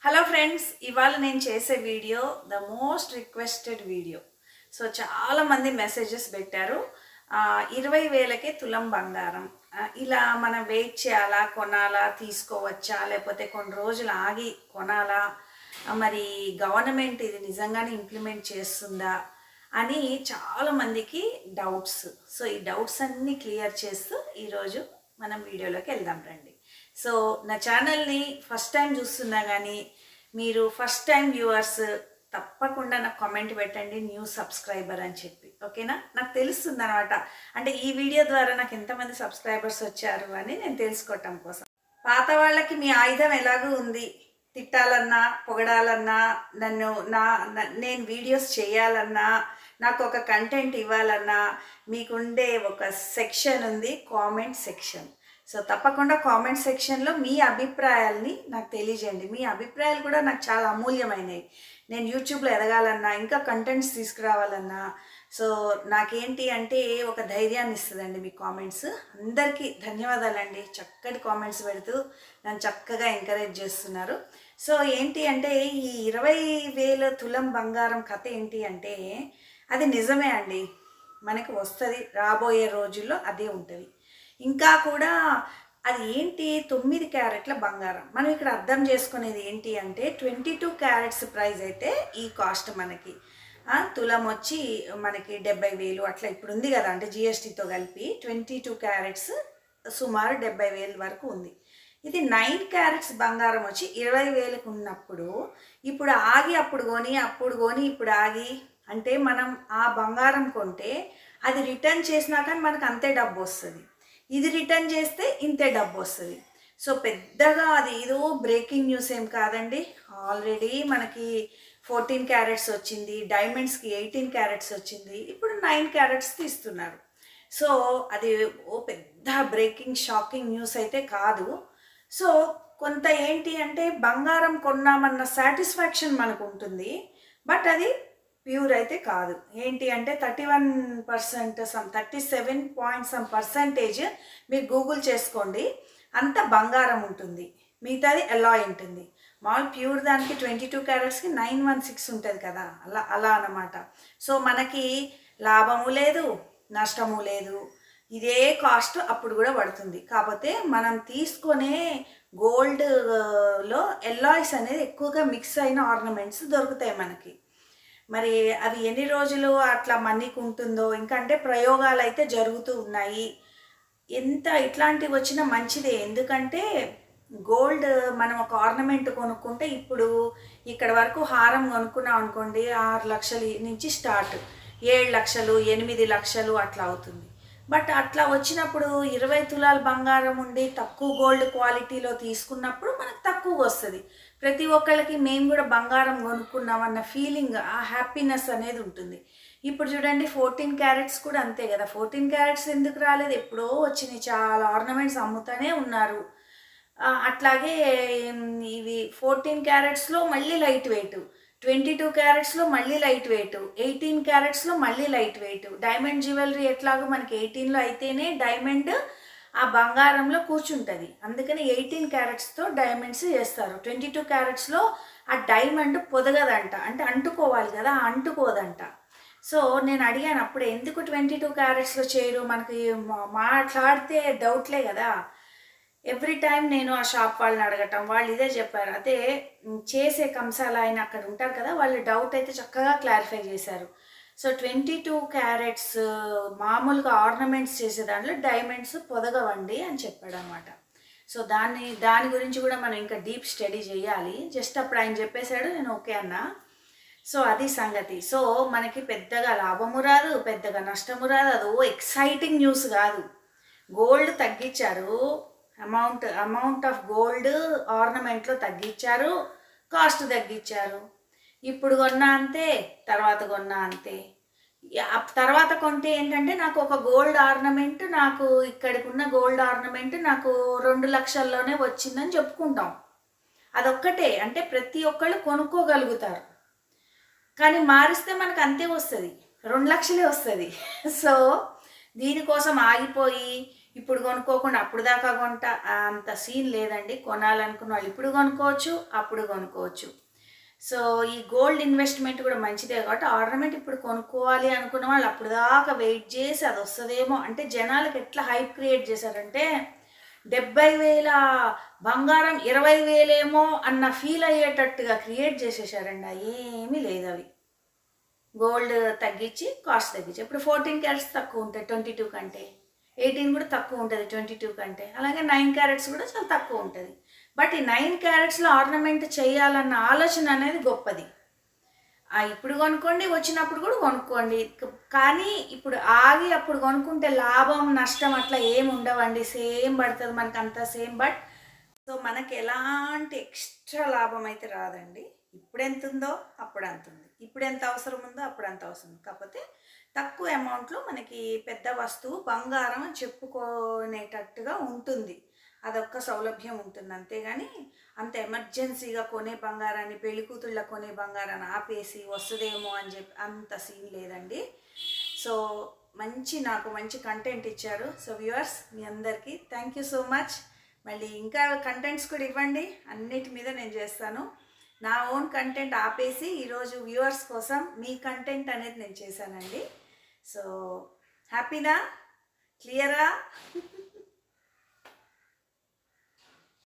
Hello friends, ఇవాళ నేను చేసే video the most requested video. So చాలామంది మెసేజెస్ పెట్టారు. 20,000కే తులం బంగారం. ఇలా మనం వెయిట్ చేయాలా, కొనాలా, తీసుకోవచ్చా, లేకపోతే కొన్ని రోజులు ఆగి కొనాలా, మరి గవర్నమెంట్ ఇది నిజంగానే ఇంప్లిమెంట్ చేస్తుందా అని చాలామందికి డౌట్స్. సో ఈ డౌట్స్ అన్నీ క్లియర్ చేస్తూ ఈరోజు మనం వీడియోలోకి వెళ్దాం రండి. సో నా ఛానల్ని ఫస్ట్ టైం చూస్తున్నా కానీ మీరు ఫస్ట్ టైం వ్యూవర్స్ తప్పకుండా నాకు కామెంట్ పెట్టండి, న్యూ సబ్స్క్రైబర్ అని చెప్పి. ఓకేనా? నాకు తెలుస్తుంది అనమాట, అంటే ఈ వీడియో ద్వారా నాకు ఎంతమంది సబ్స్క్రైబర్స్ వచ్చారు అని నేను తెలుసుకోవటం కోసం. పాత వాళ్ళకి మీ ఆయుధం ఎలాగూ ఉంది, తిట్టాలన్నా, పొగడాలన్నా, నేను వీడియోస్ చేయాలన్నా, నాకు ఒక కంటెంట్ ఇవ్వాలన్నా మీకుండే ఒక సెక్షన్ ఉంది, కామెంట్ సెక్షన్. సో తప్పకుండా కామెంట్ సెక్షన్లో మీ అభిప్రాయాల్ని నాకు తెలియజేయండి. మీ అభిప్రాయాలు కూడా నాకు చాలా అమూల్యమైనవి. నేను యూట్యూబ్లో ఎదగాలన్నా, ఇంకా కంటెంట్స్ తీసుకురావాలన్నా, సో నాకేంటి అంటే ఒక ధైర్యాన్ని ఇస్తుందండి మీ కామెంట్స్. అందరికీ ధన్యవాదాలండి, చక్కటి కామెంట్స్ పెడుతూ నన్ను చక్కగా ఎంకరేజ్ చేస్తున్నారు. సో ఏంటి అంటే ఈ 20,000 తులం బంగారం కథ ఏంటి అంటే అది నిజమే అండి, మనకి వస్తుంది, రాబోయే రోజుల్లో అదే ఉంటుంది. ఇంకా కూడా అది ఏంటి, 9 క్యారెట్ల బంగారం. మనం ఇక్కడ అర్థం చేసుకునేది ఏంటి అంటే 22 క్యారెట్స్ ప్రైస్ అయితే ఈ కాస్ట్ మనకి తులం వచ్చి మనకి 70,000 అట్లా ఇప్పుడు ఉంది కదా, అంటే జిఎస్టీతో కలిపి 22 క్యారెట్స్ సుమారు 70,000 వరకు ఉంది. ఇది 9 క్యారెట్స్ బంగారం వచ్చి 20,000కు ఉన్నప్పుడు ఇప్పుడు ఆగి అప్పుడు కొని ఇప్పుడు ఆగి అంటే మనం ఆ బంగారం కొంటే అది రిటర్న్ చేసినా కానీ మనకు అంతే డబ్బు వస్తుంది, ఇది రిటర్న్ చేస్తే ఇంతే డబ్బు వస్తుంది. సో పెద్దగా అది ఏదో బ్రేకింగ్ న్యూస్ ఏం కాదండి. ఆల్రెడీ మనకి 14 క్యారెట్స్ వచ్చింది, డైమండ్స్కి 18 క్యారెట్స్ వచ్చింది, ఇప్పుడు 9 క్యారెట్స్ తీస్తున్నారు. సో అది ఓ పెద్ద బ్రేకింగ్ షాకింగ్ న్యూస్ అయితే కాదు. సో కొంత ఏంటి అంటే బంగారం కొన్నామన్న సాటిస్ఫాక్షన్ మనకు ఉంటుంది, బట్ అది ప్యూర్ అయితే కాదు. ఏంటి అంటే 31% సమ్ 37% మీరు గూగుల్ చేసుకోండి, అంత బంగారం ఉంటుంది, మిగతాది ఎలాయ్ ఉంటుంది. మామూలు ప్యూర్ దానికి 22 క్యారెట్స్కి 916 ఉంటుంది కదా, అలా అన్నమాట. సో మనకి లాభము లేదు, నష్టము లేదు, ఇదే కాస్ట్ అప్పుడు కూడా పడుతుంది. కాకపోతే మనం తీసుకునే గోల్డ్లో ఎలాయ్స్ అనేది ఎక్కువగా మిక్స్ అయిన ఆర్నమెంట్స్ దొరుకుతాయి మనకి. మరి అవి ఎన్ని రోజులు అట్లా మన్నికి ఉంటుందో, ఇంకా అంటే ప్రయోగాలు అయితే జరుగుతూ ఉన్నాయి. ఎంత ఇట్లాంటివి వచ్చినా మంచిదే, ఎందుకంటే గోల్డ్ మనం ఒక ఆర్నమెంట్ కొనుక్కుంటే ఇప్పుడు ఇక్కడ వరకు హారం కొనుక్కున్నాం అనుకోండి, 6 లక్షల నుంచి స్టార్ట్, 7 లక్షలు 8 లక్షలు అట్లా అవుతుంది. బట్ అట్లా వచ్చినప్పుడు 20 తులాల బంగారం ఉండి తక్కువ గోల్డ్ క్వాలిటీలో తీసుకున్నప్పుడు మనకు తక్కువ వస్తుంది. ప్రతి ఒక్కళ్ళకి మేము కూడా బంగారం కొనుక్కున్నామన్న ఫీలింగ్, ఆ హ్యాపీనెస్ అనేది ఉంటుంది. ఇప్పుడు చూడండి 14 క్యారెట్స్ కూడా అంతే కదా. 14 క్యారెట్స్ ఎందుకు రాలేదు, ఎప్పుడో వచ్చినాయి, చాలా ఆర్నమెంట్స్ అమ్ముతూనే ఉన్నారు. అట్లాగే ఇవి 14 క్యారెట్స్లో మళ్ళీ లైట్ వెయిట్, 22 క్యారెట్స్లో మళ్ళీ లైట్ వెయిట్, 18 క్యారెట్స్లో మళ్ళీ లైట్ వెయిట్. డైమండ్ జ్యువెలరీ ఎట్లాగో మనకి 18లో అయితేనే డైమండ్ ఆ బంగారంలో కూర్చుంటుంది, అందుకని 18 క్యారెట్స్తో డైమండ్స్ చేస్తారు. 22 క్యారెట్స్లో ఆ డైమండ్ పొదగదంట, అంటే అంటుకోవాలి కదా, అంటుకోదంట. సో నేను అడిగాను అప్పుడు, ఎందుకు 22 క్యారెట్స్లో చేయరు, మనకి మాట్లాడితే డౌట్లే కదా. ఎవ్రీ టైం నేను ఆ షాప్ వాళ్ళని అడగటం, వాళ్ళు ఇదే చెప్పారు. అదే చేసే కంసాల ఆయన అక్కడ ఉంటారు కదా, వాళ్ళు డౌట్ అయితే చక్కగా క్లారిఫై చేశారు. సో 22 క్యారెట్స్ మామూలుగా ఆర్నమెంట్స్ చేసే దాంట్లో డైమండ్స్ పొదగవండి అని చెప్పాడు అనమాట. సో దాని గురించి కూడా మనం ఇంకా డీప్ స్టడీ చేయాలి. జస్ట్ అప్పుడు ఆయన చెప్పేశాడు, నేను ఓకే అన్నా. సో అది సంగతి. సో మనకి పెద్దగా లాభము రాదు, పెద్దగా నష్టము రాదు, అదో ఎక్సైటింగ్ న్యూస్ కాదు. గోల్డ్ తగ్గించారు, అమౌంట్ ఆఫ్ గోల్డ్ ఆర్నమెంట్లో తగ్గించారు, కాస్ట్ తగ్గించారు. ఇప్పుడు కొన్నా అంతే, తర్వాత కొన్నా అంతే. తర్వాత కొంటే ఏంటంటే నాకు ఒక గోల్డ్ ఆర్నమెంట్, నాకు ఇక్కడికి ఉన్న గోల్డ్ ఆర్నమెంట్ నాకు 2 లక్షల్లోనే వచ్చిందని చెప్పుకుంటాం. అదొక్కటే, అంటే ప్రతి ఒక్కళ్ళు కొనుక్కోగలుగుతారు, కానీ మారిస్తే మనకు అంతే వస్తుంది, 2 లక్షలే వస్తుంది. సో దీనికోసం ఆగిపోయి ఇప్పుడు కొనుక్కోకుండా అప్పుడు దాకా కొంట అంత సీన్ లేదండి. కొనాలనుకున్న వాళ్ళు ఇప్పుడు కొనుక్కోవచ్చు, అప్పుడు కొనుక్కోవచ్చు. సో ఈ గోల్డ్ ఇన్వెస్ట్మెంట్ కూడా మంచిదే కాబట్టి ఆర్నమెంట్ ఇప్పుడు కొనుక్కోవాలి అనుకున్న వాళ్ళు అప్పుడు దాకా వెయిట్ చేసి అది వస్తుందేమో అంటే జనాలకు ఎట్లా హైప్ క్రియేట్ చేశారంటే 70,000 బంగారం 20,000 ఏమో అన్న ఫీల్ అయ్యేటట్టుగా క్రియేట్ చేసేసారండి. ఏమీ లేదు అవి. గోల్డ్ తగ్గించి కాస్ట్ తగ్గించి ఇప్పుడు 14 క్యారెట్స్ తక్కువ ఉంటాయి 22 కంటే, 18 కూడా తక్కువ ఉంటుంది 22 కంటే, అలాగే 9 క్యారెట్స్ కూడా చాలా తక్కువ ఉంటుంది. బట్ ఈ 9 క్యారెట్స్లో ఆర్నమెంట్ చేయాలన్న ఆలోచన అనేది గొప్పది. ఇప్పుడు కొనుక్కోండి, వచ్చినప్పుడు కూడా కొనుక్కోండి. కానీ ఇప్పుడు ఆగి అప్పుడు కొనుక్కుంటే లాభం నష్టం అట్లా ఏమి ఉండవండి. సేమ్ పడుతుంది మనకు అంతా సేమ్. బట్ సో మనకి ఎలాంటి ఎక్స్ట్రా లాభం అయితే రాదండి. ఇప్పుడు ఎంత ఉందో అప్పుడు అంత ఉంది, ఇప్పుడు ఎంత అవసరం ఉందో అప్పుడు అంత అవసరం. కాకపోతే తక్కువ అమౌంట్లో మనకి పెద్ద వస్తువు బంగారం అని చెప్పుకునేటట్టుగా ఉంటుంది. అదొక్క సౌలభ్యం ఉంటుంది. అంతేగాని అంత ఎమర్జెన్సీగా కొనే బంగారాన్ని పెళ్లి కూతుళ్ళ కొనే బంగారాన్ని ఆపేసి వస్తుందేమో అని చెప్పి అంత సీన్ లేదండి. సో నాకు మంచి కంటెంట్ ఇచ్చారు. సో వ్యూవర్స్ మీ అందరికీ థ్యాంక్ యూ సో మచ్. మళ్ళీ ఇంకా కంటెంట్స్ కూడా ఇవ్వండి, అన్నిటి మీద నేను చేస్తాను. నా ఓన్ కంటెంట్ ఆపేసి ఈరోజు వ్యూవర్స్ కోసం మీ కంటెంట్ అనేది నేను చేశానండి. సో హ్యాపీనా? క్లియరా?